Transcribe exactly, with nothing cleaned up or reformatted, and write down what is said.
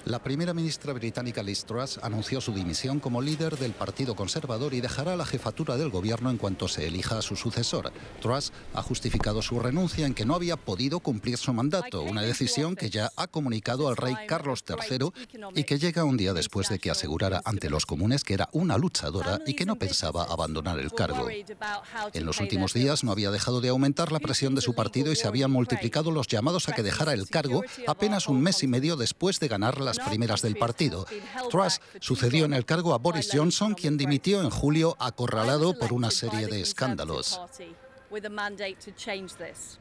La primera ministra británica Liz Truss anunció su dimisión como líder del Partido Conservador y dejará la jefatura del gobierno en cuanto se elija a su sucesor. Truss ha justificado su renuncia en que no había podido cumplir su mandato, una decisión que ya ha comunicado al rey Carlos tercero y que llega un día después de que asegurara ante los comunes que era una luchadora y que no pensaba abandonar el cargo. En los últimos días no había dejado de aumentar la presión de su partido y se habían multiplicado los llamados a que dejara el cargo apenas un mes y medio después de ganar las primeras del partido. Truss sucedió en el cargo a Boris Johnson, quien dimitió en julio acorralado por una serie de escándalos.